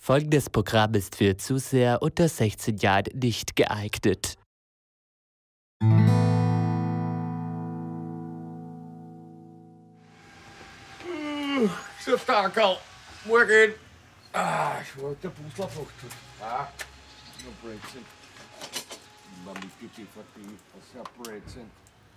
Folgendes Programm ist für Zuseher unter 16 Jahren nicht geeignet. So Starkerl, morgen. Ich wollte der Busler tun. Nur Brezen. Immer mit die DVD, das ist ja Brezen.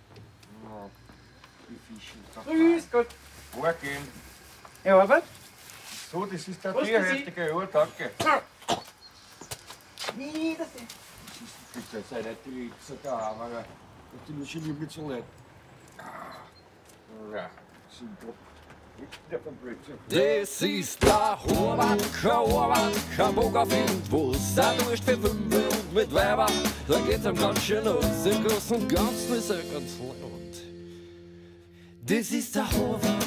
Die Fischen. Grüß Gott. Morgen. Ja, Arbeit? So, das ist der Was tierhärtige, ja, danke. Wiedersehen. Das ist eine Triebse da, aber die muss ich nicht mit so leid. Ja, super. Das ist der Horvath, Bock auf ihn, wo es durch für 5 und mit Weiber, da geht's am ganz schön aus, im Großen und Ganzen ist ganz laut. Das ist der Horvath.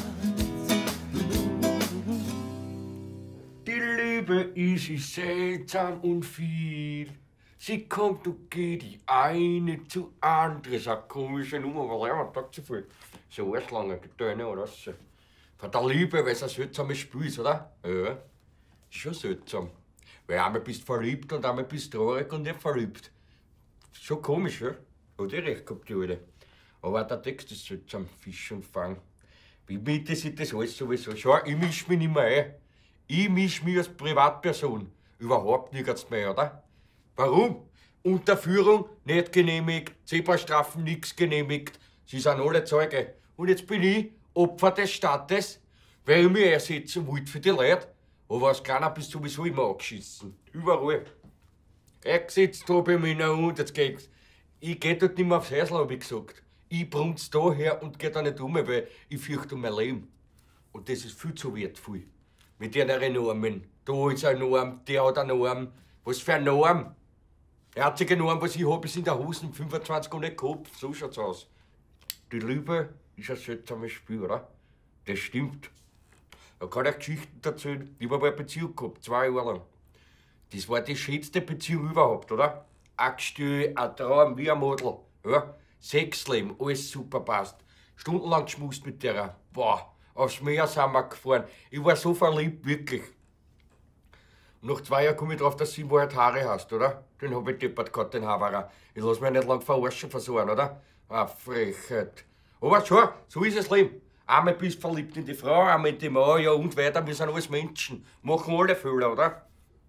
Die Liebe ist seltsam und viel. Sie kommt und geht, die eine zu andere. Das ist eine komische Nummer, weil er sagt so viel. So Arschlange, die Töne oder so. Von der Liebe, weil es ein seltsames Spiel ist, oder? Ja, ist schon seltsam. Weil einmal bist du verliebt und einmal bist du traurig und nicht verliebt. Schon komisch, ja? Hat recht gehabt, die Alte. Aber auch der Text ist seltsam, Fisch und Fang. Wie mich interessiert das alles sowieso? Schau, ich misch mich nicht mehr ein. Ich misch mich als Privatperson überhaupt nirgends mehr, oder? Warum? Unterführung nicht genehmigt, Zebrastrafen nichts genehmigt. Sie sind alle Zeuge. Und jetzt bin ich Opfer des Staates, weil ich mich ersetzen wollte für die Leute. Aber als Kleiner bist du sowieso immer angeschissen. Überall. Eingesetzt habe ich mich noch und jetzt geht's. Ich geh dort nicht mehr aufs Häusl, hab ich gesagt. Ich brunz daher und geh da nicht um, weil ich fürchte um mein Leben. Und das ist viel zu wertvoll. Mit ihren Normen. Da ist eine Norm, der hat eine Norm. Was für eine Norm? Die einzige Norm, was ich hab, ist in der Hosen 25 und nicht gehabt. So schaut's aus. Die Liebe ist ein seltsames Spiel, oder? Das stimmt. Da kann ich Geschichten erzählen. Ich hab mal eine Beziehung gehabt, 2 Jahre lang. Das war die schönste Beziehung überhaupt, oder? Ein Gestell, ein Traum, wie ein Model. Ja? Sexleben, alles super passt. Stundenlang geschmust mit der. Boah, aufs Meer sind wir gefahren. Ich war so verliebt, wirklich. Und nach 2 Jahren komme ich drauf, dass sie in Wahrheit Haare hast, oder? Den hab ich deppert gehabt, den Haberer. Ich lass mich nicht lang verarschen versuchen, oder? Frechheit. Aber schau, so ist das Leben. Einmal bist du verliebt in die Frau, einmal in die Mann, ja und weiter, wir sind alles Menschen. Machen alle Fehler, oder?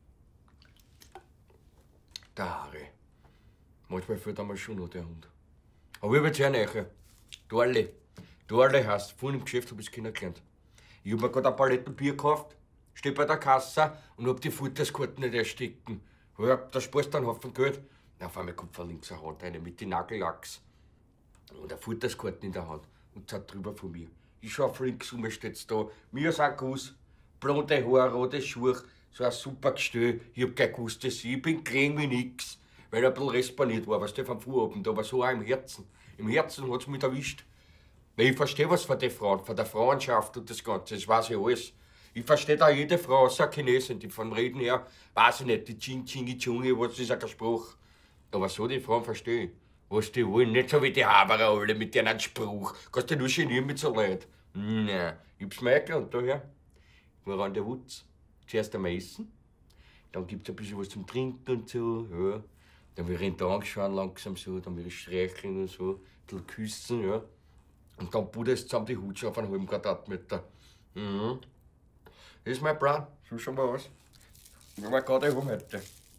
Der Harry. Manchmal fällt einmal schon noch der Hund. Aber ich hab jetzt sehr nahe. Dorle heißt, vorhin im Geschäft hab ich's kennengelernt. Ich hab mir grad ein Paletten Bier gekauft, steh bei der Kasse und hab die Futterskarten nicht erstecken. Ja, da sparst du einen Haufen Geld. Auf einmal kommt von links eine Hand rein mit den Nagellachs. Und eine Futterskarten in der Hand und zart drüber von mir. Ich schau auf links um, steht's da. Mir ist ein Guss, blonde Haare, rote Schuhe, so ein super Gestell. Ich hab gleich gewusst, dass ich bin klein wie nix, weil er ein bisschen respaniert war, weißt du, vom Vorabend, aber so auch im Herzen. Im Herzen hat's mich erwischt. Weil ich versteh was von den Frauen, von der Frauenschaft und das Ganze, das weiß ich alles. Ich versteh da jede Frau, außer Chinesin, die vom Reden her, weiß ich nicht, die Ching Chingi Chungi, was ist ja kein Spruch. Aber so die Frauen versteh ich. Was die wollen, nicht so wie die Haberer alle mit deren Spruch. Kannst du nur genieren mit so Leuten. Nein, ich hab's mir erkannt, daher. Woran der Wutz? Zuerst einmal essen, dann gibt's ein bisschen was zum Trinken und so, ja. Dann will ich ihn da anschauen langsam so, dann will ich streicheln und so, ein bisschen küssen, ja. Und dann budest zusammen die Hutsche auf einen halben Quadratmeter. Mhm. Das ist mein Plan, so schauen wir aus. Wenn wir gerade haben heute.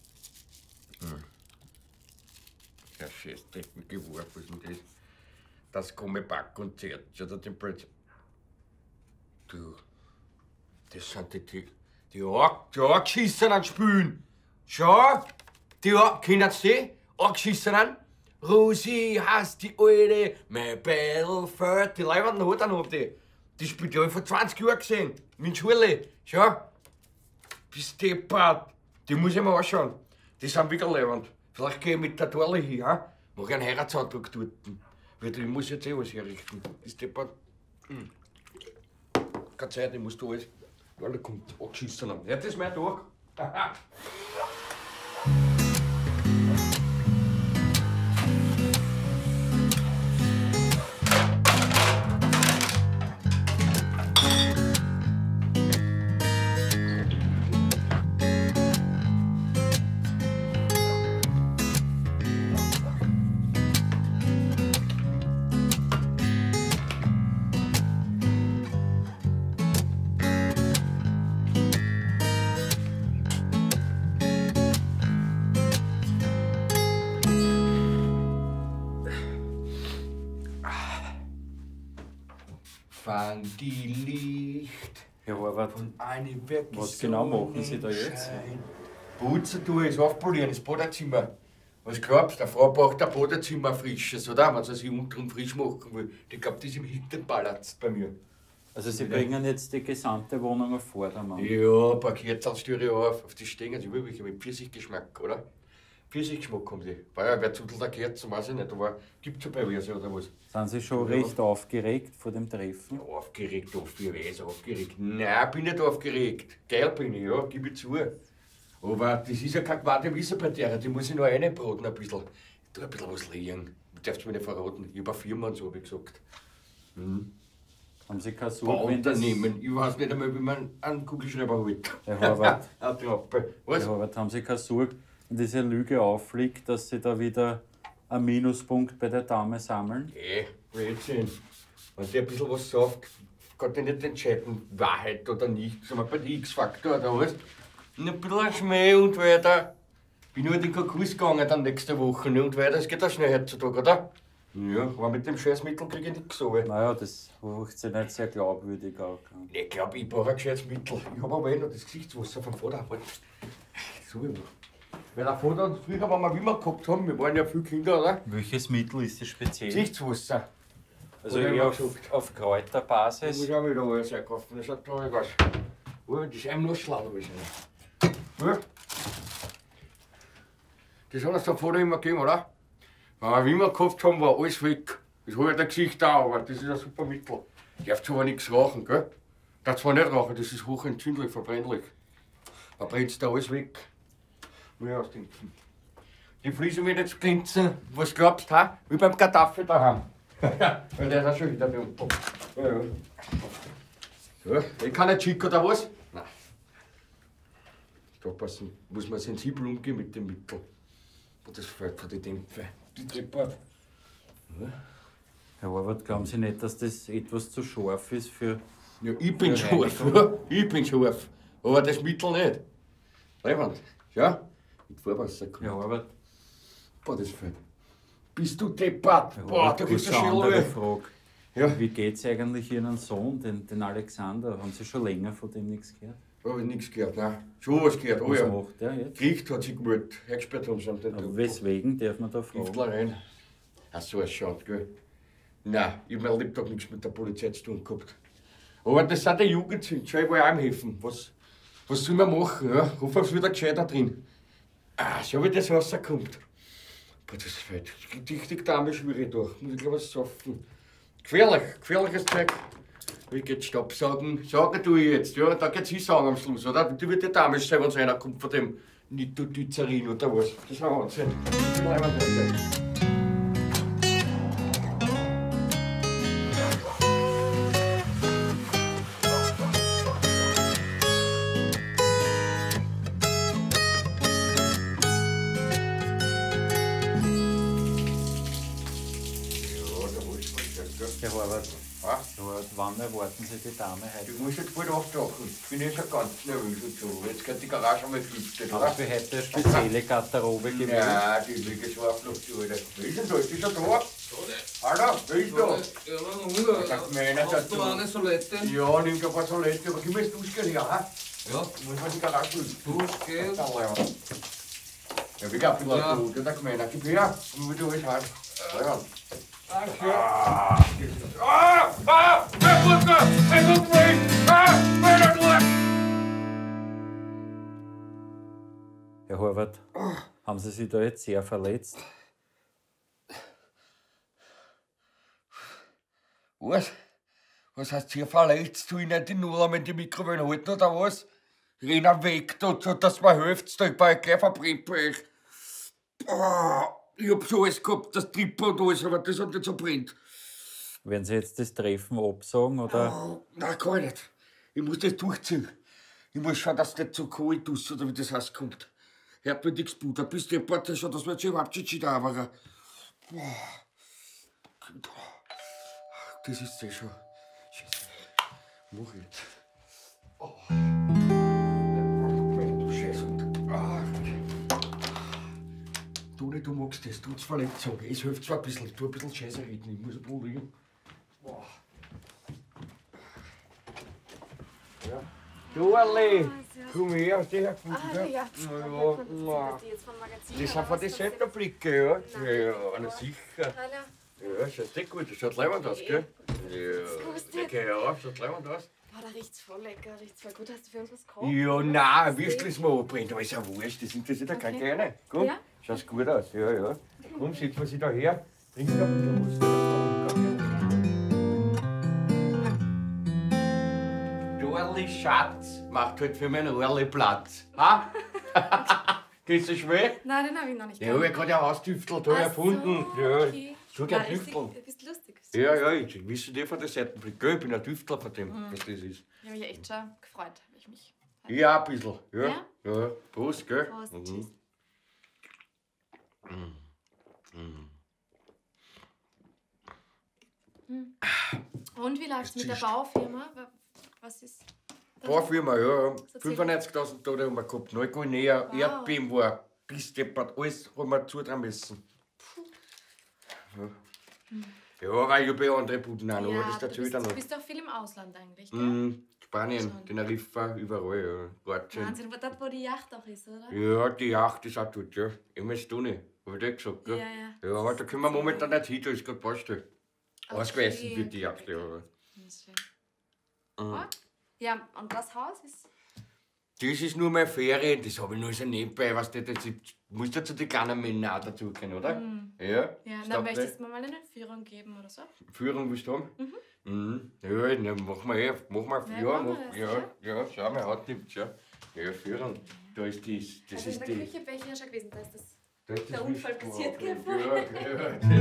Ja, scheiß Treppen geworfen, was ist denn das? Das Komme-Back-Konzert, oder den Brett. Du, das sind die Angeschissenen Spülen. Schau, die kennen Sie? Angeschissenen? Rosi heißt die Alte, mein Battlefield, die leibenden Hoden hab die. Die spielt ja vor 20 Jahren gesehen, mit Schule. Schau, bist deppert. Die muss ich mir anschauen. Die sind wieder leibend. Vielleicht geh ich mit der Dorle hin, ha? Mach einen Heiratsantrag dort. Weil ich muss jetzt alles herrichten. Bist deppert. Keine Zeit, ich muss da alles. Alle kommt angeschissen haben. Hört das mal durch? fang die Licht Herr Horvath, von einem Werk. was genau machen Sie da jetzt? Putzen tue ich, aufpolieren, das Badezimmer. Was glaubst du, eine Frau braucht ein Badezimmer frisches, oder? Wenn sie sich unten frisch machen will. Ich glaube, das ist im Hinterpalast bei mir. Also Sie bringen jetzt die gesamte Wohnung auf Vordermann. Ja, ein paar Kerzen auf die stehen sie wirklich mit Pfirsichgeschmack, oder? Pfirsichgeschmack haben die. Wer zudelt eine Kerze, weiß ich nicht, aber gibt's ja perverse oder was? Sind Sie schon recht aufgeregt vor dem Treffen? Ja, aufgeregt, aufgeregt. Nein, bin nicht aufgeregt. Geil bin ich, ja, gebe ich zu. Aber das ist ja keine Quarte Wisserparterre, die muss ich noch reinbraten ein bisschen. Ich tu ein bisschen was liegen. Du darfst mir nicht verraten. Ich hab eine Firma und so, wie gesagt. Haben Sie keine Sorge, wenn das... Bauunternehmen. Ich weiß nicht einmal, wie man einen Kugelschreiber holt. Herr Horvath, Eine Trappe. Was? Herr Horvath, haben Sie keine Sorge, wenn diese Lüge auffliegt, dass Sie da wieder einen Minuspunkt bei der Dame sammeln? Blödsinn. Wenn der ein bisschen was sagt, kann der nicht entscheiden, Wahrheit oder nicht. Sagen wir bei der X-Faktor oder was. Und ein bisschen Schmäh und weiter. Bin nur in den Konkurs gegangen dann nächste Woche und weiter. Das geht auch schnell heutzutage, oder? Ja, aber mit dem Scheißmittel krieg ich nichts runter. Naja, das riecht sich nicht sehr glaubwürdig auch. Ich glaube, ich brauche ein gescheites Mittel. Ich habe aber noch das Gesichtswasser vom Vater. So, weil der Vater, früher, wenn wir Wimmer gehabt haben, wir waren ja viele Kinder, oder? Welches Mittel ist das speziell? Gesichtswasser. Also Oder eher immer auf Ich Kräuterbasis? muss auch wieder alles einkaufen, das hat da was. Oh, das ist einem noch schlau gewesen. Ja. Das hat uns der Vater immer gegeben, oder? Wenn wir Wimmer gehabt haben, war alles weg. Das hat ja der Gesicht auch, aber das ist ein super Mittel. Darfst aber nichts rauchen, gell? Darfst zwar nicht rauchen, das ist hochentzündlich, verbrennlich. Da brennt da alles weg. Muss ich ausdenken. Die Fliesen werden jetzt glänzen. Was glaubst du, ha? Wie beim Gaddafi daheim. Weil der ist auch schon wieder da unten. Ja. Ja, ich kann nicht schick oder was? Nein. Da passen, muss man sensibel umgehen mit dem Mittel. Und das fällt von den Dämpfen. Die Treppe. Herr Horvath, glauben Sie nicht, dass das etwas zu scharf ist für... Ja, ich bin Für scharf. Ja, ich bin scharf. Aber das Mittel nicht. Leiband. Ja? Mit Vorwasser kommen. Herr Horvath, Boah, das fällt. Bist du deppert? Herr Boah, Horvath, da kriegst du kurz eine schon andere Ruhe. Frage. Ja. Wie geht's eigentlich Ihren Sohn, den Alexander? Haben Sie schon länger von dem nichts gehört? Hab ich nichts gehört, nein. Schon was gehört, oh Was ja. macht der jetzt? Gericht hat sich gemeldet. Hergesperrt haben sie ihn. Aber weswegen darf man da fragen? Giftlereien. Ach so, es schaut, gell? Nein, ich hab mein Lebtag nichts mit der Polizei zu tun gehabt. Aber das sind die Jugendsünden, schau, ich will auch ihm helfen. Was soll man machen? Ja? Hoffe, es wieder gescheiter drin. Schau, wie das rauskommt. Boah, das fällt richtig Dame schwierig durch. Muss ich gleich was saufen. Gefährliches Zeug. Wie geht's Staubsaugen? Sagen tu ich jetzt, ja, da geht's hinsagen am Schluss, oder? Die wird die Dame sein, wenn einer kommt von dem Nitodüzerin oder was. Das ist ein Wahnsinn. Herr Horvath, Ah, wann erwarten Sie die Dame heute? ich muss jetzt bald auftauchen. Ich bin schon ganz nervös und so. Jetzt geht die Garage einmal gelüftet, Haben oder? Sie heute eine spezielle Garderobe gewählt? Ja, die liege schlaflos, die Alte. Wer ist denn da? Ist die schon da? Hallo, wer ist da? Ja, noch Hunger. Sagt mir einer, Hast du sagt eine Solette? Ja, nimm dir ein paar Solette, aber gib mir das Duschgel her, ha? Ja. Ich muss mal die Garage lüften. Duschgel. Ja, wie gab es Ja. da? Der sagt mir einer, gib her, und wie du alles hast. Ja. Danke. Wer guckt da? Wer guckt mich? Wer da drüben? Herr Horvath, haben Sie sich da jetzt sehr verletzt? Was? Was heißt hier verletzt? Tu ich nicht die Null einmal in die Mikrowelle halten oder was? Renn weg, dass mir hilft, da ich bei euch gleich verbrennt bei euch. Boah, ich hab so alles gehabt, das Tripper und alles, aber das hat nicht so brennt. Werden Sie jetzt das Treffen absagen oder? Nein, kann ich nicht. Ich muss das durchziehen. Ich muss schauen, dass es nicht so kalt ist, oder wie das heißt, kommt. Hört mir nichts Bruder, bis der Porte schon, dass wir jetzt schon überhaupt schon da waren. Das ist das schon. Scheiße. Mach ich jetzt. Du Scheiße. Du nicht, du magst das, trotz Verletzung. Es hilft zwar ein bisschen, ich tu ein bisschen Scheiße reden, ich muss ein bisschen liegen. Dorli, komm her, hast du hergefunden? Ah, ja. Ja, Die jetzt vom Magazin. das sind oder von was den das Centerblicke, ja. Ja, na sicher. ist? Hallo. Ja, schaut sehr gut, das schaut leibend aus, gell? Ja, Gustet. lecker, ja, schaut leibend aus. Boah, da riecht's voll lecker, riecht's voll gut. Hast du für uns was gekocht? Ja, nein, Würstel mal abbrennt, aber ist ja wurscht, das interessiert ja kein Okay. Kleiner. Komm, Ja? schaut gut aus, ja, ja. Komm, setz mal sie da her, trink noch ein bisschen was. Dorli Schatz macht halt für meinen Orli Platz. Ha? Geht's dir schwer? Nein, den hab ich noch nicht Ja, ich hab gerade ein Haustüftel da erfunden. So, Ja, okay. so gern Na, richtig, Tüfteln. Du bist lustig. Ja, ja, ich wisse dir von der Seitenblick, gell? Ich bin ein Tüftler von dem, was das ist. Ich habe mich echt schon gefreut, weil ich mich. Ja, ein bisschen. Ja, Ja? ja. Prost, gell? Prost, Mhm. tschüss. Und wie läuft's mit der Baufirma? Was ist. Baufirma, ja. So 95.000 Tote haben wir gehabt. Neuguinea, Wow. Erdbeben war, bis deppert, alles haben wir zutrauen müssen. Ja, aber ich habe ja andere Buden auch noch, aber das du erzählt bist, er noch. du bist auch viel im Ausland eigentlich, gell? Spanien, Schon. Teneriffa, überall, ja. Kroatien. Wahnsinn, dort wo die Yacht auch ist, oder? Ja, die Yacht ist auch dort, ja. MS Tuni, hab ich dir gesagt, gell? Ja, ja. Ja, aber da können wir momentan nicht hin, da ist gerade Baustelle. Okay, Ausgeweisen wird die okay, Yacht, okay. ja. Das ist schön. Ja, und das Haus ist. Das ist nur meine Ferien, das habe ich nur so nebenbei, weißt du, das musst du zu den kleinen Männern auch dazu kennen, oder? Ja? Ja, Ist dann da möchtest du mir mal eine Führung geben oder so? Führung willst du haben? Ja, na, machen wir ja, machen wir das, ja, schau mal, hat nichts, ja. Ja, Führung, da ist das Also ist in der die... Küche wäre ich ja schon gewesen, da ist das. Da ist der das Unfall Wischbohr. passiert, gell? Ja.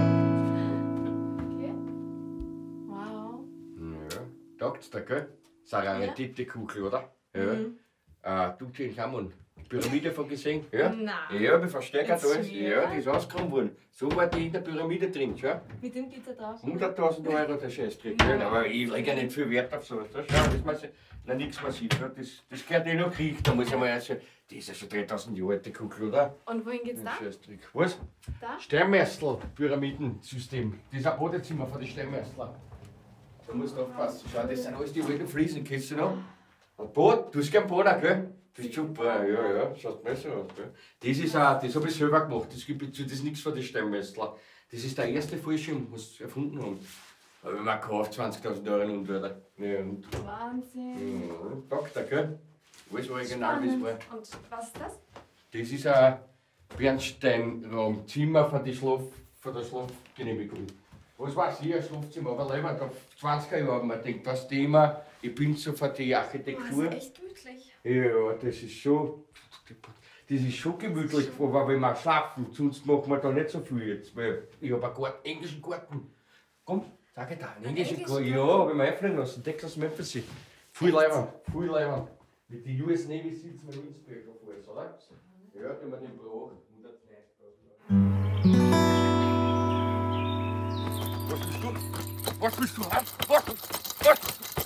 Okay. Wow. Ja, taugt's dir, gell? Das ist eine Raritätenkugel, oder? Ja. Tutanchamun. Pyramide von gesehen? Ja? Nein. Ja, mit Verstärker Jetzt da ist. schwer. Ja, die ist ausgekommen worden. So war die in der Pyramide drin, schau. Mit dem geht's ja drauf. 100.000 Euro der Scheißdreck. Ja. Aber ich lege ja nicht viel Wert auf sowas. Da schau, das ist nichts massiv. Ja. Das gehört eh noch Krieg. Da muss ich mal also, das ist ja schon 3000 Jahre alte Kugel, oder? Und wohin geht's da? Scheißdreck. Was? Da? Sternmeißel, Pyramidensystem. Das ist ein Badezimmer von den Sternmeißler. Da musst du aufpassen. Schau, das sind alles die alten Fliesen, kennst du noch? Ein Boot, du hast gern Boden, gell? Das ist super, ja, schaut mal so aus, gell? Das habe ich selber gemacht, das ist nichts von den Steinmeißler. Das ist der erste Fallschirm, was sie erfunden haben. Habe ich mir gekauft, 20.000 Euro und wieder. Ja, und Wahnsinn. Doktor, gell? Alles original, wie es war. Und was ist das? Das ist ein Bernsteinraumzimmer von der Schlafgenehmigung. Was weiß ich, ein Schlafzimmer, aber leider auf 20er Jahren, man denkt, das Thema, ich bin so für die Oh, Architektur. das ist echt gemütlich. Ja, das ist schon gemütlich, aber wenn wir schlafen, sonst machen wir da nicht so viel jetzt, weil ich habe einen Garten, englischen Garten. Komm, sag ich da, einen englischen Garten. Ja, habe ich mir einfliegen lassen, Texas Memphis. Viel Leibern. Mit den US Navy sitzen wir in Innsbruck auf alles, oder? Ja, wenn wir den brauchen. 190.000 Euro. Was bist du? Was bist du? Was?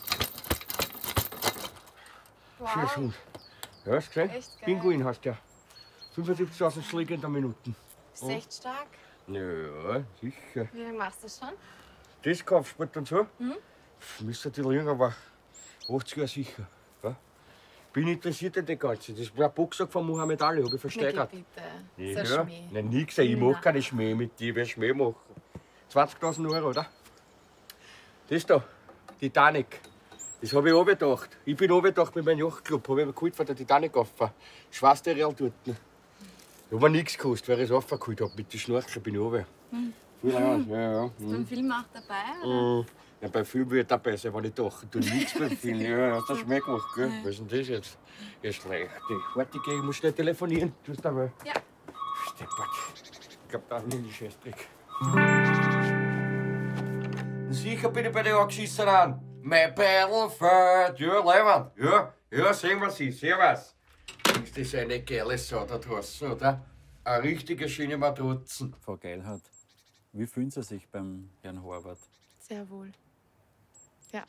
Scheiß Hund. Ja, hast du gesehen? Echt geil. Pinguin hast du ja. 75.000 Schläge in der Minute. Ist echt stark. Ja, sicher. Wie lange machst du das schon? Das Kampfsport und so? Müsste die jünger, aber 80 Jahre sicher. Ja? Bin interessiert in das Ganze. Das war ein Boxer von Muhammad Ali, habe ich versteigert. Bitte. So Schmäh. Nein, nix, ich mach keine Schmäh mit dir. Wer Schmäh machen? 20.000 Euro, oder? Das da, Titanic. Das habe ich runtergedacht. Ich bin runtergedacht mit meinem Yachtclub. Habe ich mir geholt von der Titanic auf. Schwarze Real dort. Ich habe mir nichts gekostet, weil ich es aufgeholt habe. Mit den Schnorcheln bin ich runter. Ja. Bist du im Film auch dabei? Oder? Ja, bei Film will ich dabei sein, wenn ich doch tue nichts beim Film. Ja, hast du schon mal gemacht, gell? Was ist denn das jetzt? Ja, schlecht. Warte, ich muss schnell telefonieren. Tust du aber? Ja. Steppert. Ich glaube, da ist ein Scheißdreck. Sicher bin ich bei den angeschissen an. Mein Battlefield. Ja, Leiband. Ja, sehen wir sie. Servus. Ist das eine geile Sau da draußen, oder? Eine richtige schöne Matrozen. Frau Geilhardt, wie fühlen Sie sich beim Herrn Horvath? Sehr wohl. Ja,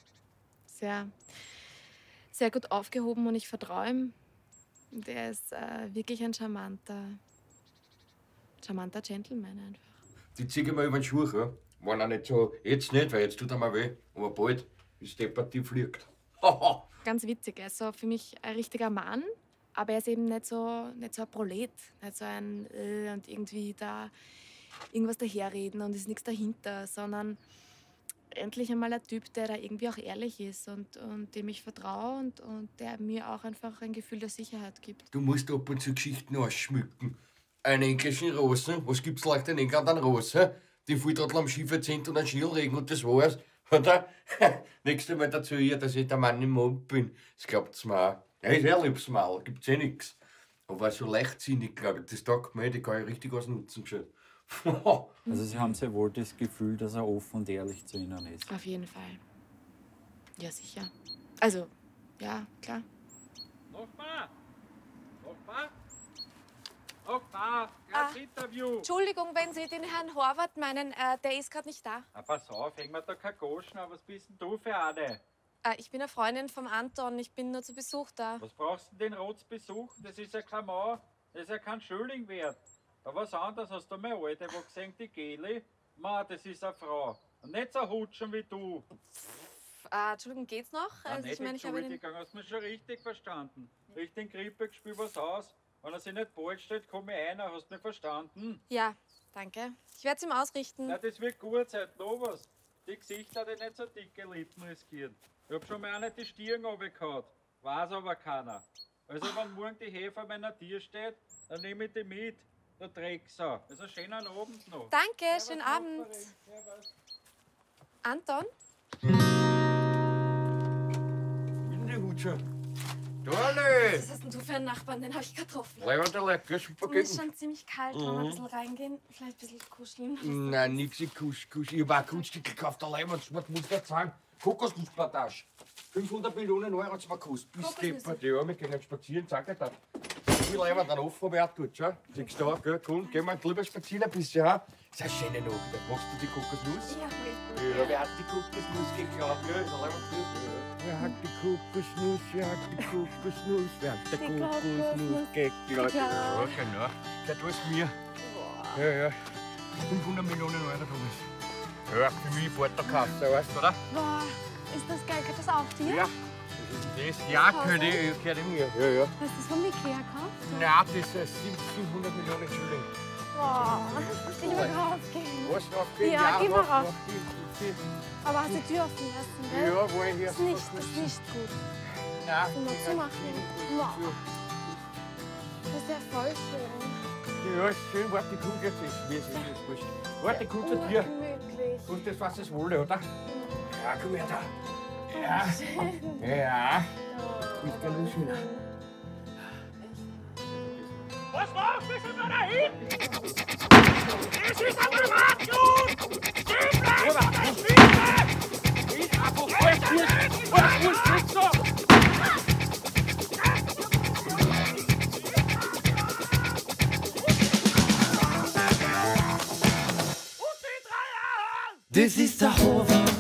sehr gut aufgehoben und ich vertraue ihm. Der ist wirklich ein charmanter Gentleman einfach. Die ziehe ich mir über den Schuh, ja. Wenn er nicht so, jetzt nicht, weil jetzt tut er mir weh, aber bald ist die Partie fliegt. Ganz witzig. Er ist so für mich ein richtiger Mann, aber er ist eben nicht so ein Prolet. Nicht so ein und irgendwie da irgendwas daherreden und ist nichts dahinter, sondern endlich einmal ein Typ, der da irgendwie auch ehrlich ist und dem ich vertraue und der mir auch einfach ein Gefühl der Sicherheit gibt. Du musst ab und zu Geschichten ausschmücken. Einen englischen Rosen, was gibt's leicht in England an Rosen? Die Volltrottel am Ski verzehnt und ein Schneelregen und das war's. Oder? Nächstes Mal dazu ihr, dass ich der Mann im Mond bin. Das glaubt's mir auch. Ja, ist ein liebes Mal, gibt's eh nix. Aber so leichtsinnig, glaube ich, das taugt mir, die kann ich richtig ausnutzen schon. Also Sie haben sehr wohl das Gefühl, dass er offen und ehrlich zu Ihnen ist. Auf jeden Fall. Ja, sicher. Also, ja, klar. Nachbar! Nachbar! Nachbar! Ganz Interview! Entschuldigung, wenn Sie den Herrn Horvath meinen, der ist gerade nicht da. Na, pass auf, hängen wir da keine Goschen, aber was bist denn du für eine? Ich bin eine Freundin vom Anton, ich bin nur zu Besuch da. Was brauchst du denn den Rotz besuchen? Das ist ja kein Mau, das ist ja kein Schilling wert. Da was anderes hast du meine Alte, wo gesehen, die Geli? Ma, das ist eine Frau. Und nicht so hutschen wie du. Entschuldigung, geht's noch? Na, Also, nicht Entschuldigung, hast du mich schon richtig verstanden. Richtig Grippe, spül was aus. Wenn er sich nicht bald steht, komm ich ein, hast du mich verstanden? Ja, danke. Ich werde es ihm ausrichten. Na, das wird gut sein, noch was. Die Gesichter, die nicht so dicke Lippen riskieren. Ich hab schon mal eine die Stirn runtergehauen. Weiß aber keiner. Also, wenn morgen die Hefe an meiner Tür steht, dann nehme ich die mit. Der Drecksau. Also, schönen Abend noch. Danke, schönen Abend. Anton? In die Hutsche. Dorle! Was hast denn du für einen Nachbarn? Den habe ich getroffen. Leibert der lecker, super Mir ist Gegend. schon ziemlich kalt. Wollen wir ein bisschen reingehen? Vielleicht ein bisschen kuscheln? Nein, nix, ich kusch. Ich hab auch ein Kunststück gekauft, der Leibert, was muss ich jetzt sagen? Kokosnussplantage. 500 Millionen Euro hat's mir gekostet. Bis deppert, ja, wir gehen spazieren, sag ich das. Wie Leibert dann offen, aber auch tut, schau. Siehst du da, gell? Komm, gehen wir drüber spazieren ein bisschen, ha? Das ist eine schöne Nacht. Machst du die Kokosnuss? Ja, Ja, wer hat die Kokosnuss geklaut, gell? Der Leibert tut. Wer hat die Kokosnuss? Wer hat die Kokosnuss? Wer hat die Kokosnuss geklaut? Ja, genau. Das war's mir. Ja. 500 Millionen Euro, Thomas. Ja, für mich Portokasse, weißt du, oder? Boah, ist das geil? Gehört das auch dir? Ja. Das ja, gehört mir. Ja. Hast du das von Ikea gekauft? Nein, das sind 700 Millionen Schilling. Boah, ich will raufgehen. Was raufgehen? Ja, geh mal mach, rauf. mach. Aber hast die Tür offen lassen, gell? Ja, wo ich hier. Ist nicht gut. Nein, Mal die zumachen. hat- Wow. Das ist ja voll schön. Ja, ist schön, warte, die kommt jetzt. Mir ist es wurscht. Warte, die kommt zu dir. Gemütlich. Und das was es wolle, oder? Ja, komm her da. Ja. Schön. Ja. Ich kann nicht schön. Was machst du schon da hinten? Es ist ein Privatjud! Stehen bleiben! Ich hab auf euch was musst du so? Das ist der Horvath,